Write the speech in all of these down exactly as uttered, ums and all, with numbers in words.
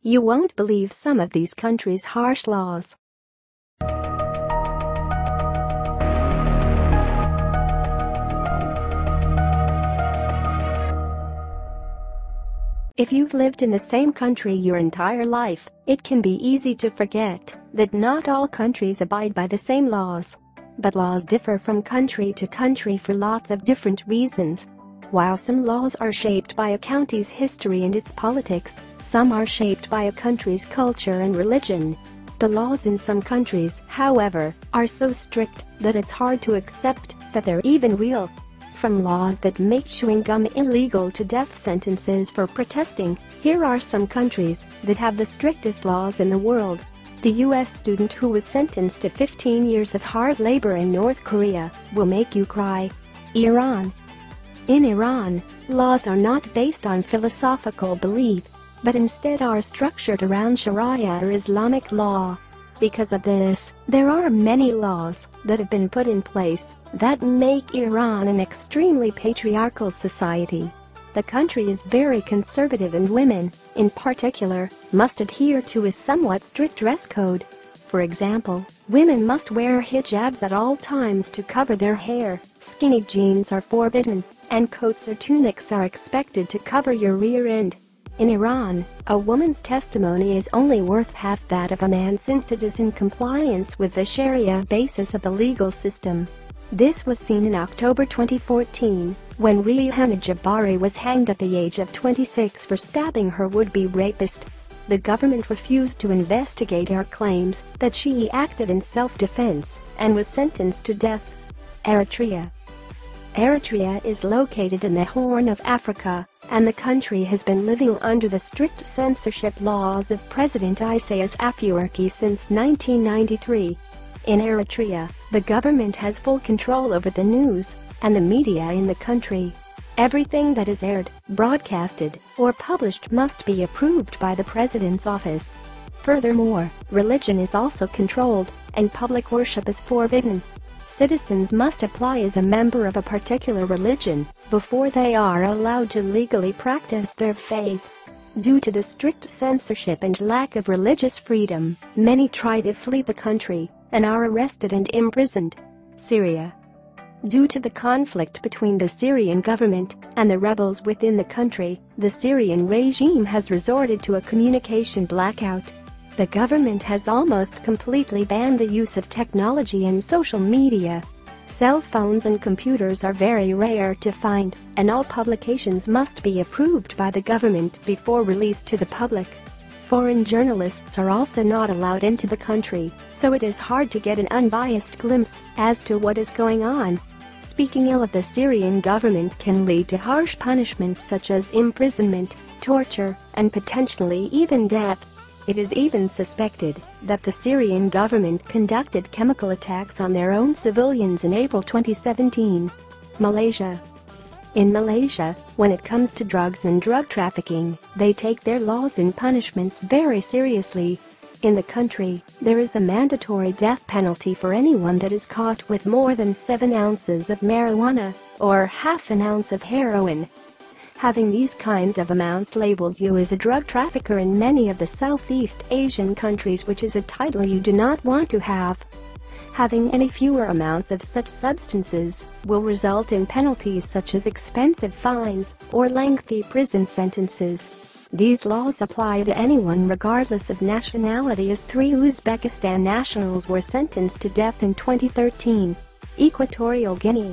You won't believe some of these countries' harsh laws. If you've lived in the same country your entire life, it can be easy to forget that not all countries abide by the same laws. But laws differ from country to country for lots of different reasons. While some laws are shaped by a county's history and its politics, some are shaped by a country's culture and religion. The laws in some countries, however, are so strict that it's hard to accept that they're even real. From laws that make chewing gum illegal to death sentences for protesting, here are some countries that have the strictest laws in the world. The U S student who was sentenced to fifteen years of hard labor in North Korea will make you cry. Iran. In Iran, laws are not based on philosophical beliefs, but instead are structured around Shariah or Islamic law. Because of this, there are many laws that have been put in place that make Iran an extremely patriarchal society. The country is very conservative and women, in particular, must adhere to a somewhat strict dress code. For example, women must wear hijabs at all times to cover their hair, skinny jeans are forbidden, and coats or tunics are expected to cover your rear end. In Iran, a woman's testimony is only worth half that of a man since it is in compliance with the Shariah basis of the legal system. This was seen in October twenty fourteen, when Rihanna Jabari was hanged at the age of twenty-six for stabbing her would-be rapist. The government refused to investigate her claims that she acted in self-defense and was sentenced to death. Eritrea. Eritrea is located in the Horn of Africa, and the country has been living under the strict censorship laws of President Isaias Afwerki since nineteen ninety-three. In Eritrea, the government has full control over the news and the media in the country. Everything that is aired, broadcasted, or published must be approved by the president's office. Furthermore, religion is also controlled, and public worship is forbidden. Citizens must apply as a member of a particular religion before they are allowed to legally practice their faith. Due to the strict censorship and lack of religious freedom, many try to flee the country and are arrested and imprisoned. Syria. Due to the conflict between the Syrian government and the rebels within the country, the Syrian regime has resorted to a communication blackout. The government has almost completely banned the use of technology and social media. Cell phones and computers are very rare to find, and all publications must be approved by the government before release to the public. Foreign journalists are also not allowed into the country, so it is hard to get an unbiased glimpse as to what is going on. Speaking ill of the Syrian government can lead to harsh punishments such as imprisonment, torture, and potentially even death. It is even suspected that the Syrian government conducted chemical attacks on their own civilians in April twenty seventeen. Malaysia. In Malaysia, when it comes to drugs and drug trafficking, they take their laws and punishments very seriously. In the country, there is a mandatory death penalty for anyone that is caught with more than seven ounces of marijuana, or half an ounce of heroin. Having these kinds of amounts labels you as a drug trafficker in many of the Southeast Asian countries, which is a title you do not want to have. Having any fewer amounts of such substances will result in penalties such as expensive fines or lengthy prison sentences. These laws apply to anyone regardless of nationality, as three Uzbekistan nationals were sentenced to death in twenty thirteen. Equatorial Guinea.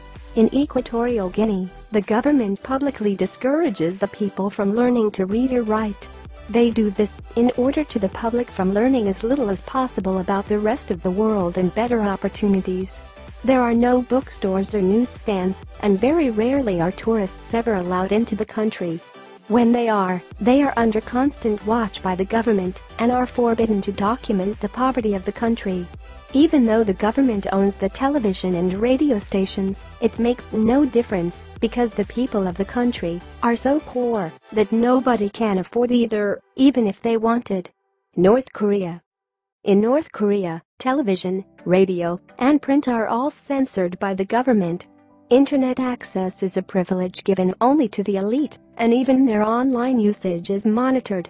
In Equatorial Guinea, the government publicly discourages the people from learning to read or write. They do this in order to the public from learning as little as possible about the rest of the world and better opportunities. There are no bookstores or newsstands, and very rarely are tourists ever allowed into the country. When they are, they are under constant watch by the government and are forbidden to document the poverty of the country. Even though the government owns the television and radio stations, it makes no difference because the people of the country are so poor that nobody can afford either, even if they wanted. North Korea. In North Korea, television, radio, and print are all censored by the government. Internet access is a privilege given only to the elite, and even their online usage is monitored.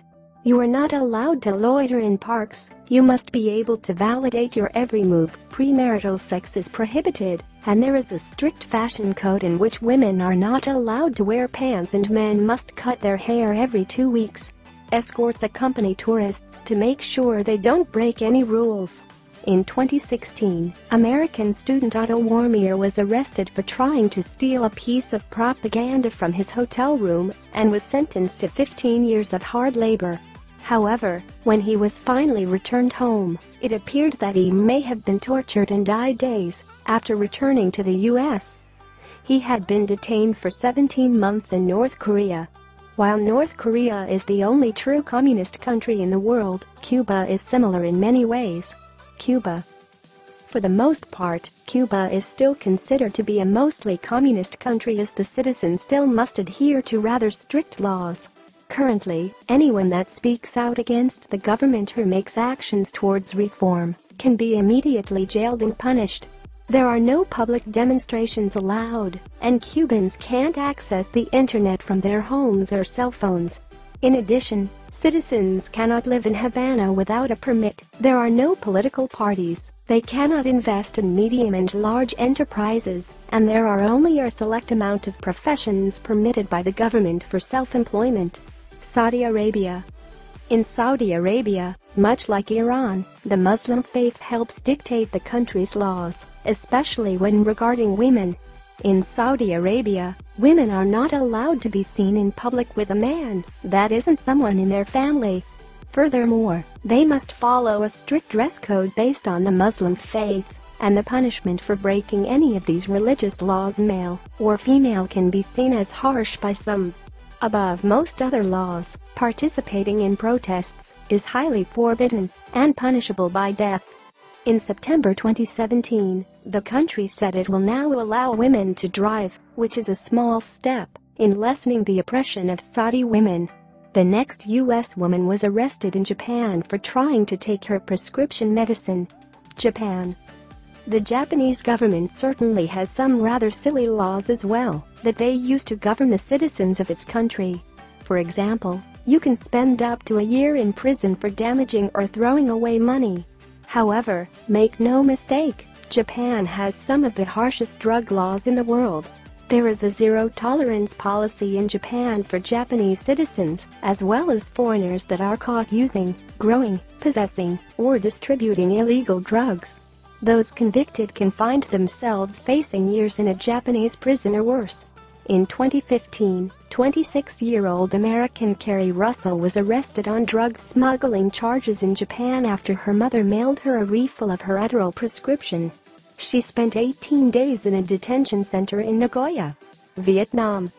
You are not allowed to loiter in parks, you must be able to validate your every move, premarital sex is prohibited, and there is a strict fashion code in which women are not allowed to wear pants and men must cut their hair every two weeks. Escorts accompany tourists to make sure they don't break any rules. In twenty sixteen, American student Otto Warmbier was arrested for trying to steal a piece of propaganda from his hotel room and was sentenced to fifteen years of hard labor. However, when he was finally returned home, it appeared that he may have been tortured and died days after returning to the U S. He had been detained for seventeen months in North Korea. While North Korea is the only true communist country in the world, Cuba is similar in many ways. Cuba. For the most part, Cuba is still considered to be a mostly communist country as the citizens still must adhere to rather strict laws. Currently, anyone that speaks out against the government or makes actions towards reform can be immediately jailed and punished. There are no public demonstrations allowed, and Cubans can't access the internet from their homes or cell phones. In addition, citizens cannot live in Havana without a permit. There are no political parties, they cannot invest in medium and large enterprises, and there are only a select amount of professions permitted by the government for self-employment. Saudi Arabia. In Saudi Arabia, much like Iran, the Muslim faith helps dictate the country's laws, especially when regarding women. In Saudi Arabia, women are not allowed to be seen in public with a man that isn't someone in their family. Furthermore, they must follow a strict dress code based on the Muslim faith, and the punishment for breaking any of these religious laws, male or female, can be seen as harsh by some. Above most other laws, participating in protests is highly forbidden and punishable by death. In September twenty seventeen, the country said it will now allow women to drive, which is a small step in lessening the oppression of Saudi women. The next U S woman was arrested in Japan for trying to take her prescription medicine. Japan. The Japanese government certainly has some rather silly laws as well that they use to govern the citizens of its country. For example, you can spend up to a year in prison for damaging or throwing away money. However, make no mistake, Japan has some of the harshest drug laws in the world. There is a zero-tolerance policy in Japan for Japanese citizens, as well as foreigners that are caught using, growing, possessing, or distributing illegal drugs. Those convicted can find themselves facing years in a Japanese prison or worse. In twenty fifteen, twenty-six-year-old American Carrie Russell was arrested on drug smuggling charges in Japan after her mother mailed her a refill of her Adderall prescription. She spent eighteen days in a detention center in Nagoya, Vietnam.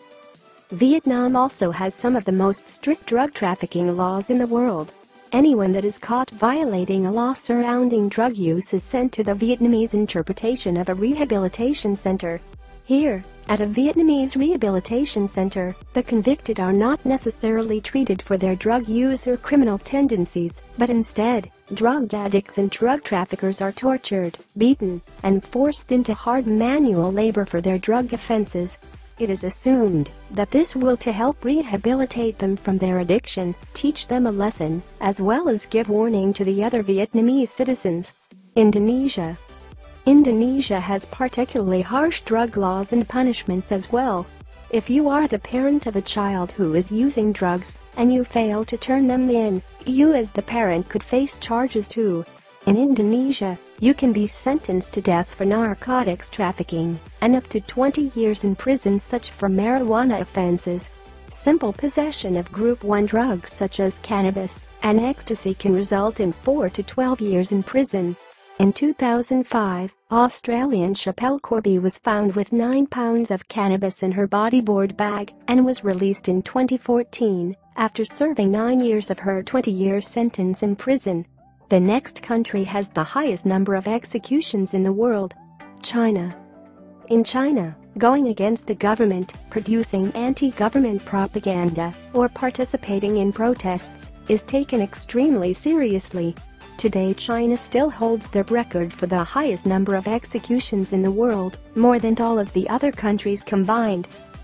Vietnam also has some of the most strict drug trafficking laws in the world. Anyone that is caught violating a law surrounding drug use is sent to the Vietnamese interpretation of a rehabilitation center. Here, at a Vietnamese rehabilitation center, the convicted are not necessarily treated for their drug use or criminal tendencies, but instead, drug addicts and drug traffickers are tortured, beaten, and forced into hard manual labor for their drug offenses. It is assumed that this will to help rehabilitate them from their addiction, teach them a lesson, as well as give warning to the other Vietnamese citizens. Indonesia. Indonesia has particularly harsh drug laws and punishments as well. If you are the parent of a child who is using drugs, and you fail to turn them in, you as the parent could face charges too. In Indonesia, you can be sentenced to death for narcotics trafficking, and up to twenty years in prison such for marijuana offenses. Simple possession of group one drugs such as cannabis and ecstasy can result in four to twelve years in prison. In two thousand five, Australian Schapelle Corby was found with nine pounds of cannabis in her bodyboard bag and was released in twenty fourteen after serving nine years of her twenty-year sentence in prison. The next country has the highest number of executions in the world. China. In China, going against the government, producing anti-government propaganda, or participating in protests is taken extremely seriously. Today China still holds the record for the highest number of executions in the world, more than all of the other countries combined.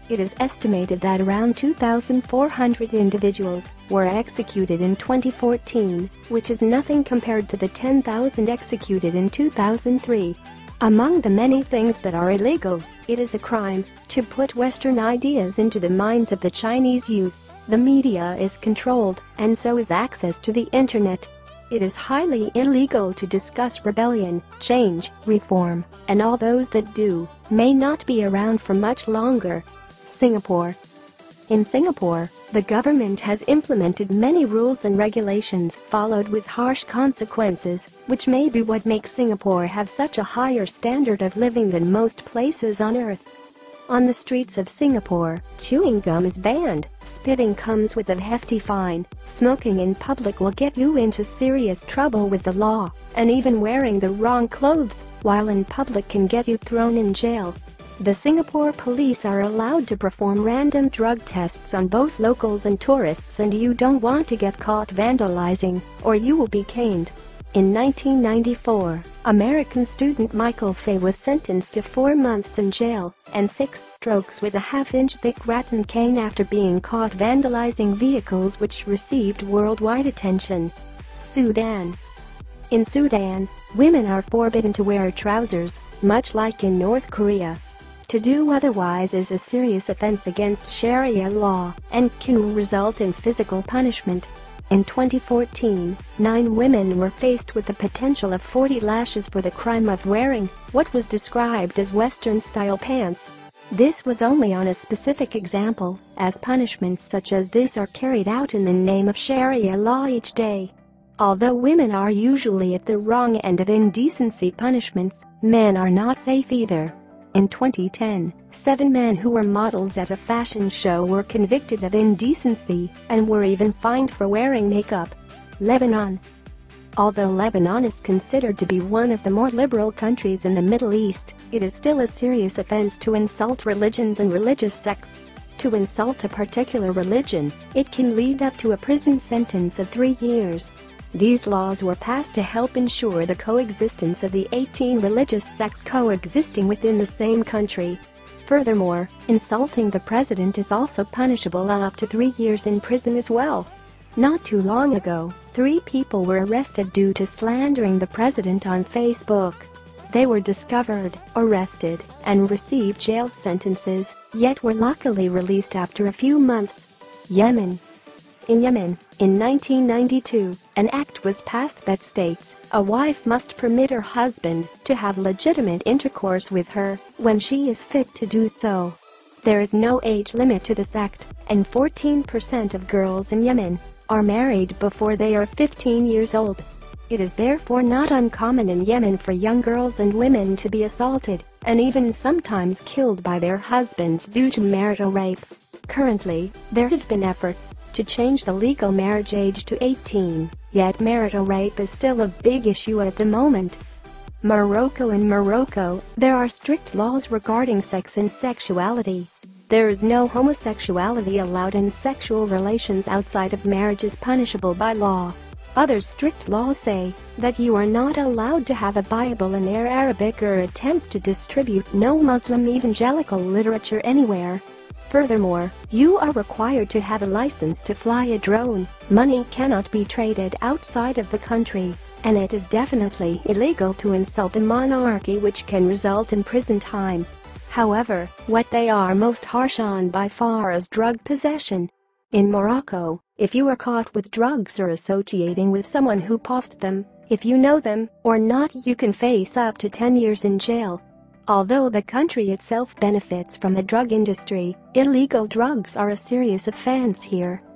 It is estimated that around two thousand four hundred individuals were executed in twenty fourteen, which is nothing compared to the ten thousand executed in two thousand three. Among the many things that are illegal, it is a crime to put Western ideas into the minds of the Chinese youth. The media is controlled, and so is access to the internet. It is highly illegal to discuss rebellion, change, reform, and all those that do may not be around for much longer. Singapore. In Singapore, the government has implemented many rules and regulations followed with harsh consequences, which may be what makes Singapore have such a higher standard of living than most places on earth. On the streets of Singapore, chewing gum is banned, spitting comes with a hefty fine, smoking in public will get you into serious trouble with the law, and even wearing the wrong clothes while in public can get you thrown in jail. The Singapore police are allowed to perform random drug tests on both locals and tourists, and you don't want to get caught vandalizing, or you will be caned. In nineteen ninety-four, American student Michael Fay was sentenced to four months in jail and six strokes with a half-inch thick rattan cane after being caught vandalizing vehicles, which received worldwide attention. Sudan. In Sudan, women are forbidden to wear trousers, much like in North Korea. To do otherwise is a serious offense against Shariah law and can result in physical punishment. In twenty fourteen, nine women were faced with the potential of forty lashes for the crime of wearing what was described as Western-style pants. This was only on a specific example, as punishments such as this are carried out in the name of Sharia law each day. Although women are usually at the wrong end of indecency punishments, men are not safe either. In twenty ten, seven men who were models at a fashion show were convicted of indecency and were even fined for wearing makeup. Lebanon. Although Lebanon is considered to be one of the more liberal countries in the Middle East, it is still a serious offense to insult religions and religious sects. To insult a particular religion, it can lead up to a prison sentence of three years. These laws were passed to help ensure the coexistence of the eighteen religious sects coexisting within the same country. Furthermore, insulting the president is also punishable up to three years in prison as well. Not too long ago, three people were arrested due to slandering the president on Facebook. They were discovered, arrested, and received jail sentences, yet were luckily released after a few months. Yemen. In Yemen, in nineteen ninety-two, an act was passed that states a wife must permit her husband to have legitimate intercourse with her when she is fit to do so. There is no age limit to this act, and fourteen percent of girls in Yemen are married before they are fifteen years old. It is therefore not uncommon in Yemen for young girls and women to be assaulted, and even sometimes killed by their husbands due to marital rape. Currently, there have been efforts to change the legal marriage age to eighteen, yet marital rape is still a big issue at the moment. Morocco. In Morocco, there are strict laws regarding sex and sexuality. There is no homosexuality allowed, and sexual relations outside of marriage is punishable by law. Other strict laws say that you are not allowed to have a Bible in Arabic or attempt to distribute no Muslim evangelical literature anywhere. Furthermore, you are required to have a license to fly a drone. Money cannot be traded outside of the country, and it is definitely illegal to insult the monarchy, which can result in prison time. However, what they are most harsh on by far is drug possession. In Morocco, if you are caught with drugs or associating with someone who possessed them, if you know them or not, you can face up to ten years in jail. Although the country itself benefits from the drug industry, illegal drugs are a serious offense here.